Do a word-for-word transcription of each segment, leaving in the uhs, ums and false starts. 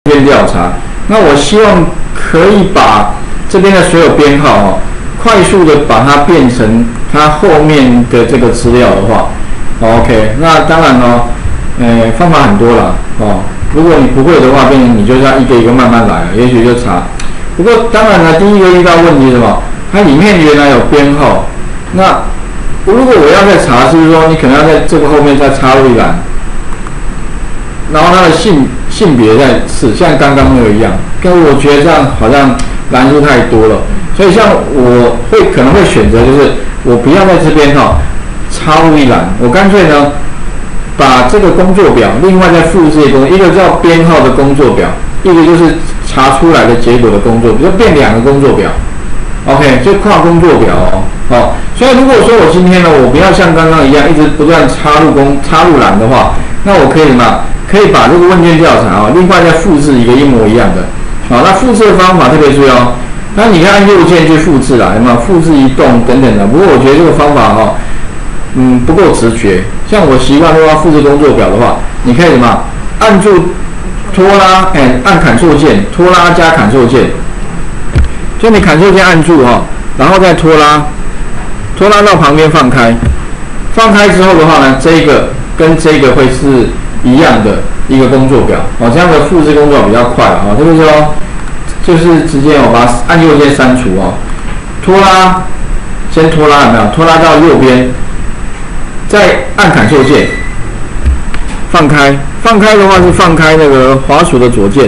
卷调查。那我希望可以把这边的所有编号哦，快速的把它变成它后面的这个资料的话 ，OK， 那当然哦，呃，方法很多啦哦。如果你不会的话，变成你就是要一个一个慢慢来，也许就查。不过当然呢，第一个遇到问题是什么？它里面原来有编号，那如果我要再查，是不是说你可能要在这个后面再插入一栏，然后它的性性别再是像刚刚那个一样，跟我觉得这样好像栏数太多了，所以像我会可能会选择就是我不要在这边哈、哦、插入一栏，我干脆呢把这个工作表另外再复制一个，一个叫编号的工作表，一个就是查出来的结果的工作表，就变两个工作表。OK， 就跨工作表哦，哦，所以如果说我今天呢，我不要像刚刚一样一直不断插入工插入栏的话，那我可以什么？可以把这个问卷调查哦，另外再复制一个一模一样的，好、哦，那复制的方法特别注意哦。那你可以按右键去复制啦，有没有？复制移动等等的。不过我觉得这个方法哈、哦，嗯，不够直觉。像我习惯的话，复制工作表的话，你可以什么？按住拖拉，哎，按 Ctrl 键，拖拉加 Ctrl 键。所以你 Ctrl 键按住哈，然后再拖拉，拖拉到旁边放开，放开之后的话呢，这一个跟这个会是一样的一个工作表哦，这样的复制工作比较快哦，这个时候就是直接我把它按右键删除哦，拖拉，先拖拉有没有？拖拉到右边，再按 Ctrl 键，放开，放开的话是放开那个滑鼠的左键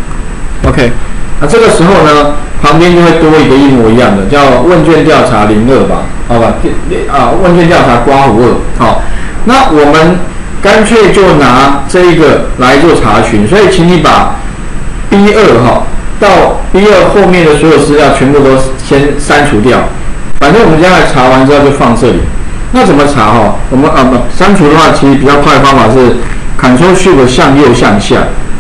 ，OK， 那这个时候呢？旁边就会多一个一模一样的，叫问卷调查零二吧，好吧？啊，问卷调查刮胡二，好，那我们干脆就拿这一个来做查询，所以请你把 B 二 哈到 B 二 后面的所有资料全部都先删除掉，反正我们将来查完之后就放这里。那怎么查哈？我们啊不删除的话，其实比较快的方法是 Ctrl Shift 向右向下。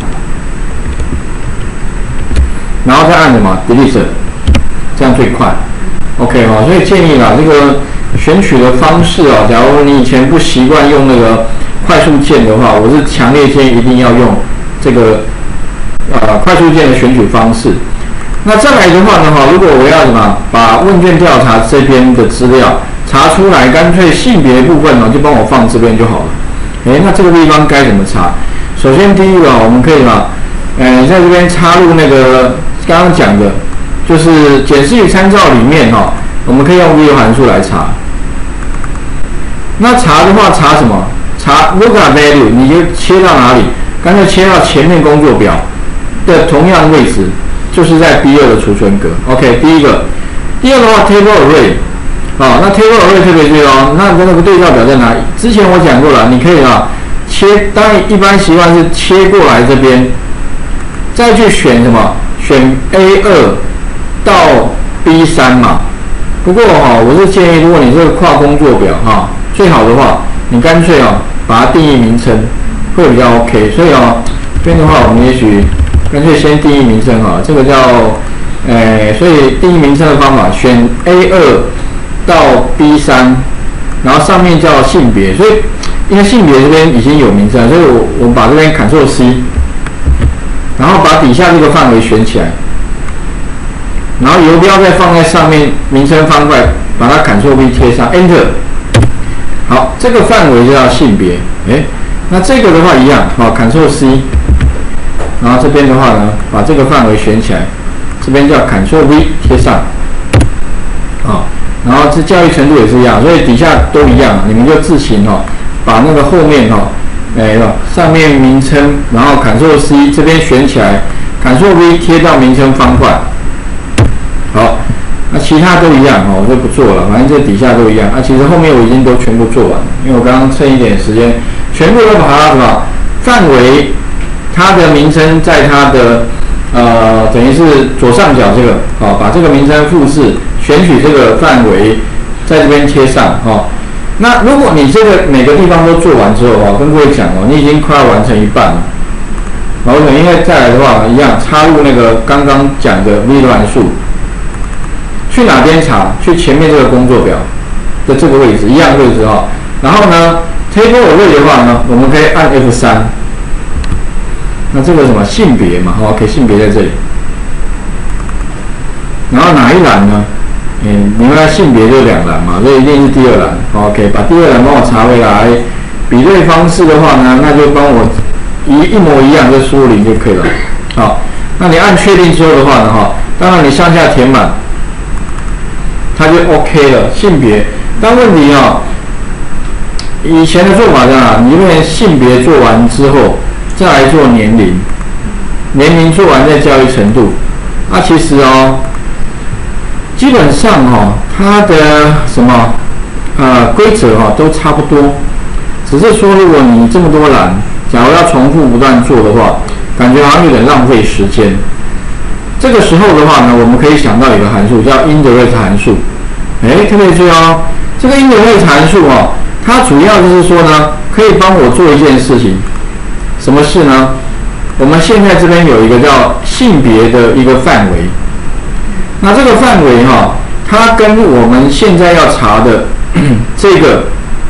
然后再按什么 Delete， 这样最快 ，OK 哈、哦，所以建议啦，这个选取的方式啊，假如你以前不习惯用那个快速键的话，我是强烈建议一定要用这个呃快速键的选取方式。那再来的话呢，哈，如果我要什么把问卷调查这边的资料查出来，干脆性别部分呢就帮我放这边就好了。哎，那这个地方该怎么查？首先第一个，我们可以嘛，呃，在这边插入那个。刚刚讲的，就是检视与参照里面哈、哦，我们可以用 view 函数来查。那查的话，查什么？查 lookup value， 你就切到哪里？干脆切到前面工作表的同样位置，就是在 B 二 的储存格。OK， 第一个。第二个的话 ，table array， 好、哦，那 table array 特别注意哦。那那个对照表在哪里？之前我讲过了，你可以啊切，当然一般习惯是切过来这边，再去选什么？选 A 二 到 B 三 嘛，不过哈、哦，我是建议，如果你这个跨工作表哈，最好的话，你干脆哦，把它定义名称会比较 OK。所以哦，这边的话，我们也许干脆先定义名称哈，这个叫，呃，所以定义名称的方法，选 A 二 到 B 三，然后上面叫性别，所以因为性别这边已经有名称，所以我我们把这边 Ctrl C。然后把底下这个范围选起来，然后游标再放在上面名称方块，把它 Ctrl V 贴上 ，Enter。好，这个范围就叫性别，哎，那这个的话一样，好 ，Ctrl C， 然后这边的话呢，把这个范围选起来，这边叫 Ctrl V 贴上，好，然后这教育程度也是一样，所以底下都一样，你们就自行哈、哦，把那个后面哈、哦。哎，上面名称，然后 Ctrl C 这边选起来 ，Ctrl V 贴到名称方块。好，那其他都一样哦，我就不做了，反正这底下都一样。啊，其实后面我已经都全部做完了，因为我刚刚剩一点时间，全部都把它什么范围，它的名称在它的呃，等于是左上角这个，好、哦，把这个名称复制，选取这个范围，在这边贴上，哦。那如果你这个每个地方都做完之后啊，跟各位讲哦，你已经快要完成一半了。然后因为再来的话，一样插入那个刚刚讲的 V 函数，去哪边查？去前面这个工作表的这个位置，一样位置哈。然后呢 ，Table Array 的话呢，我们可以按 F 三， 那这个什么性别嘛 ，OK， 性别在这里。然后哪一栏呢？嗯，你们的性别就两栏嘛，所以一定是第二栏。OK， 把第二栏帮我查回来。比对方式的话呢，那就帮我一一模一样就输入零就可以了。好，那你按确定之后的话呢，哈，当然你上下填满，它就 OK 了。性别，但问题啊，以前的做法是啊，你因为性别做完之后，再来做年龄，年龄做完再教育程度。啊，其实哦。基本上哦，它的什么呃规则哈都差不多，只是说如果你这么多栏，假如要重复不断做的话，感觉好像有点浪费时间。这个时候的话呢，我们可以想到一个函数叫 indirect 函数。哎，特别注意哦，这个 indirect 函数哦，它主要就是说呢，可以帮我做一件事情，什么事呢？我们现在这边有一个叫性别的一个范围。那这个范围哈，它跟我们现在要查的这个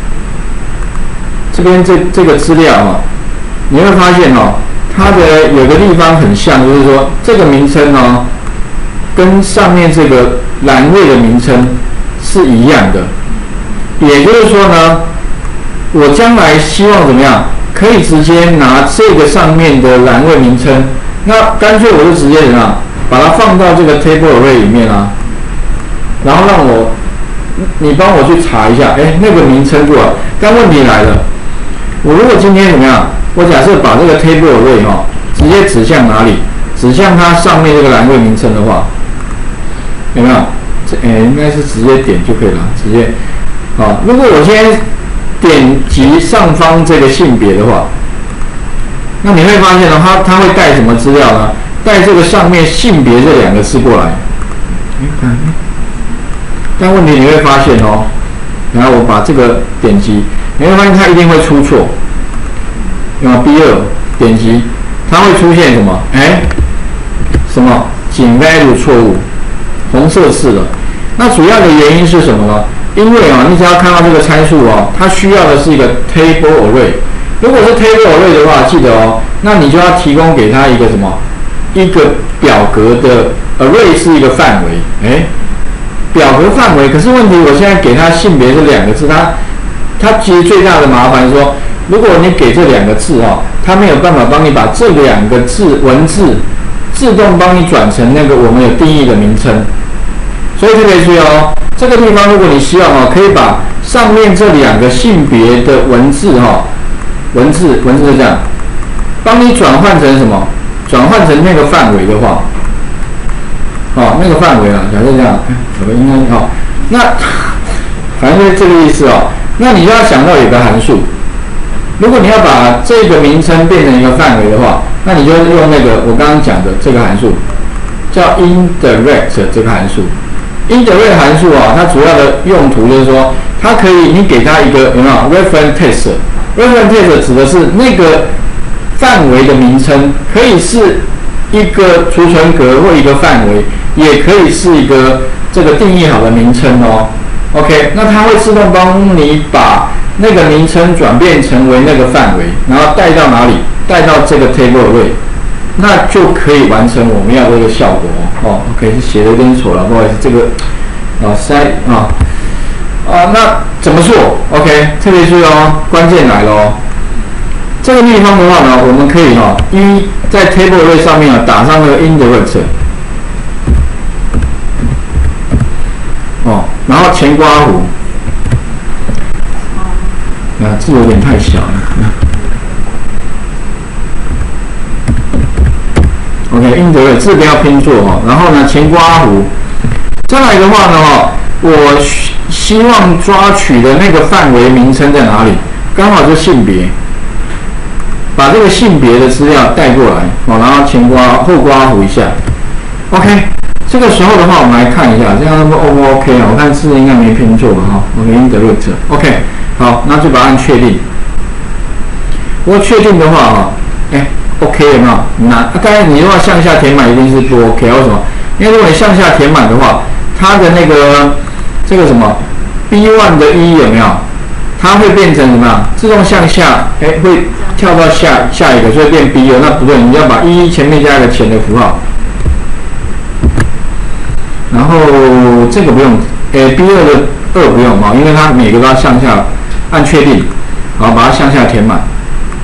这边这这个资料哈，你会发现哦，它的有个地方很像，就是说这个名称哦，跟上面这个栏位的名称是一样的。也就是说呢，我将来希望怎么样，可以直接拿这个上面的栏位名称，那干脆我就直接怎么样？把它放到这个 table array 里面啊，然后让我，你帮我去查一下，哎，那个名称过来。但问题来了，我如果今天怎么样？我假设把这个 table array 哈、哦，直接指向哪里？指向它上面这个栏位名称的话，有没有？这哎，应该是直接点就可以了，直接。好，如果我今天点击上方这个性别的话，那你会发现呢，它它会带什么资料呢？带这个上面性别这两个字过来，但问题你会发现哦，然后我把这个点击，你会发现它一定会出错。然后 B 二点击，它会出现什么？哎，什么仅 value 错误，红色字了。那主要的原因是什么呢？因为啊，你只要看到这个参数哦，它需要的是一个 table array。如果是 table array 的话，记得哦，那你就要提供给它一个什么？一个表格的 array 是一个范围，哎，表格范围。可是问题，我现在给它性别这两个字，它它其实最大的麻烦是说，如果你给这两个字哦，它没有办法帮你把这两个字文字自动帮你转成那个我们有定义的名称。所以特别注意哦，这个地方如果你希望哦，可以把上面这两个性别的文字哈、哦，文字文字是这样，帮你转换成什么？转换成那个范围的话，哦，那个范围啊，假设这样，我们应该好，那反正就是这个意思哦。那你就要想到有个函数，如果你要把这个名称变成一个范围的话，那你就用那个我刚刚讲的这个函数，叫 indirect 这个函数。indirect 函数啊，它主要的用途就是说，它可以你给它一个有没有 reference text？reference text 指的是那个范围的名称，可以是一个储存格或一个范围，也可以是一个这个定义好的名称哦。OK， 那它会自动帮你把那个名称转变成为那个范围，然后带到哪里？带到这个 table array， 那就可以完成我们要的这个效果哦。OK， 是写的有点丑了，不好意思，这个啊塞啊啊，那怎么做 ？OK， 特别注意哦，关键来了哦。这个地方的话呢，我们可以哈、哦，一在 table array 上面啊打上那个 indirect， 哦，然后前括弧，啊字有点太小了。OK，indirect 字不要拼错哦，然后呢前括弧，再来的话呢哈，我希望抓取的那个范围名称在哪里？刚好是性别。把这个性别的资料带过来，哦，然后前括后括弧一下 ，OK。这个时候的话，我们来看一下，这样 O 不 OK 啊？我看字应该没拼错吧？哈 ，OK，indirect，OK， 好，那就把它按确定。不过确定的话，哈，哎 ，OK 有没有？那当然，你如果向下填满一定是不 OK， 为什么？因为如果你向下填满的话，它的那个这个什么 B 一 的一有没有？ 它会变成什么？自动向下，哎，会跳到下下一个，所以变 B 二。那不对，你要把一前面加一个前的符号。然后这个不用，哎 ，B 二的二不用啊，因为它每个都要向下按确定，好，把它向下填满。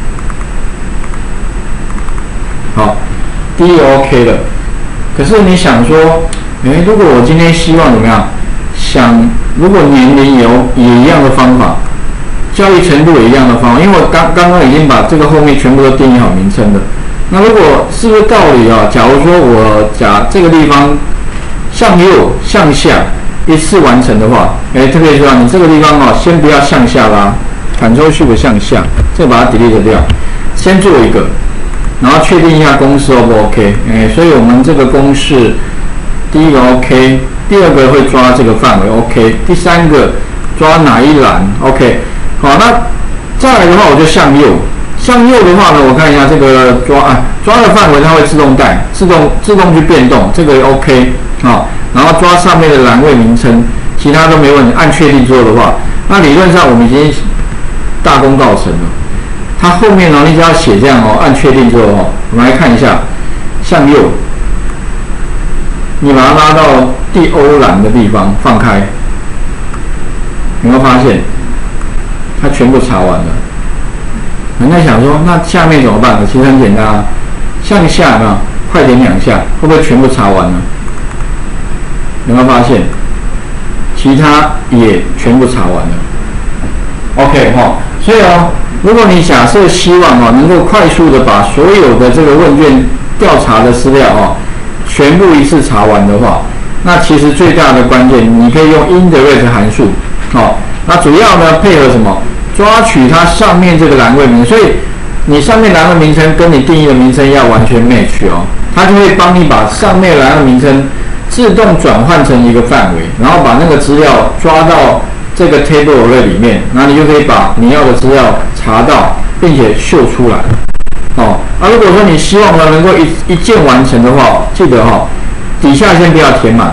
好，第一个 OK 了。可是你想说，哎，如果我今天希望怎么样？想如果年龄有也一样的方法，教育程度也一样的方法，因为我刚刚刚已经把这个后面全部都定义好名称的。那如果是不是道理啊？假如说我假这个地方向右向下一次完成的话，哎，特别说你这个地方啊，先不要向下拉 ，Ctrl Shift 向下，这个把它 delete 掉，先做一个。然后确定一下公式 O 不 OK？ 哎，所以我们这个公式第一个 OK， 第二个会抓这个范围 OK， 第三个抓哪一栏 OK？ 好，那再来的话我就向右，向右的话呢，我看一下这个抓啊抓的范围它会自动带，自动自动去变动，这个 OK 好，然后抓上面的栏位名称，其他都没问题，按确定之后的话，那理论上我们已经大功告成了。它后面呢，你只要写这样哦，按确定之后哦，我们来看一下，向右，你把它拉到第欧栏的地方放开，有没有发现？它全部查完了。人家想说，那下面怎么办呢？其实很简单啊，向下呢，快点两下，会不会全部查完了？有没有发现？其他也全部查完了。OK 哈、哦，所以哦。如果你假设希望哦能够快速的把所有的这个问卷调查的资料哦全部一次查完的话，那其实最大的关键，你可以用 indirect 函数，哦，那主要呢配合什么？抓取它上面这个栏位名，所以你上面栏位名称跟你定义的名称要完全 match 哦，它就会帮你把上面栏位名称自动转换成一个范围，然后把那个资料抓到这个 table array 里面，然后你就可以把你要的资料查到，并且秀出来。哦，啊，如果说你希望呢能够一一键完成的话，记得哈、哦，底下先不要填满。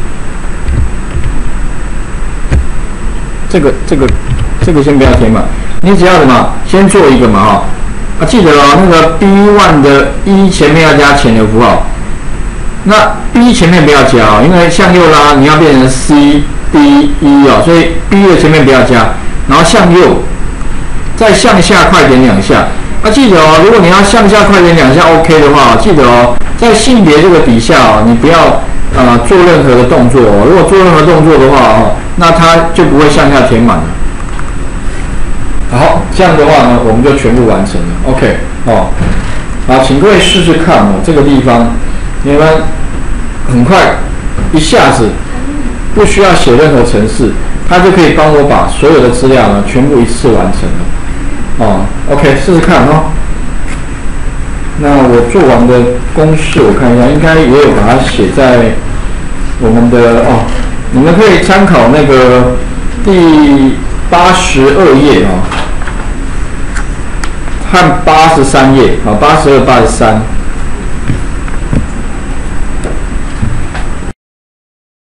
这个这个这个先不要填满，你只要什么，先做一个嘛哈。啊，记得哦，那个 B 一 的一前面要加前的符号，那 B 前面不要加哦，因为向右拉你要变成 C。B 一哦，所以 B 的前面不要加，然后向右，再向下快点两下。啊，记得哦，如果你要向下快点两下 OK 的话，记得哦，在性别这个底下哦，你不要呃做任何的动作哦。如果做任何动作的话哦，那它就不会向下填满了。好，这样的话呢，我们就全部完成了。OK 哦，好，请各位试试看哦，这个地方你们很快一下子。不需要写任何程式，它就可以帮我把所有的资料呢全部一次完成了。哦 ，OK， 试试看哦。那我做完的公式我看一下，应该也有把它写在我们的哦，你们可以参考那个第八十二页啊、哦，和八十三页啊，八十二、八十三。